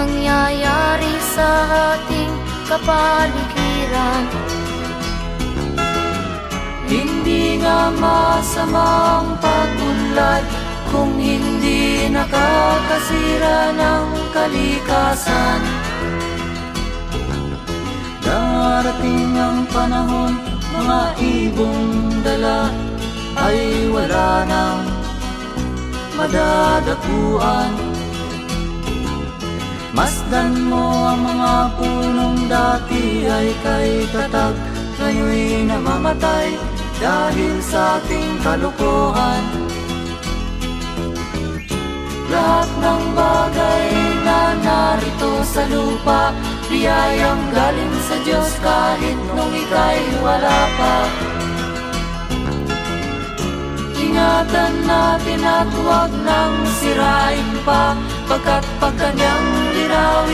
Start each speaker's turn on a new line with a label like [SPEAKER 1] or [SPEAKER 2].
[SPEAKER 1] nangyayari sa ating kapaligiran. Hindi nga masamang pagunlad kung hindi nakakasira ng kalikasan. Darating ang panahon, mga ibong dala ay wala nang madadapuan. Masdan mo ang mga punong dati ay kay tatag, ngayon'y namamatay dahil sa ating kalokohan. Lahat ng bagay na narito sa lupa, biyayang galing sa Diyos kahit nung ika'y wala pa. Ingatan natin at huwag nang sirain pa, pagkat pag kanyang linawin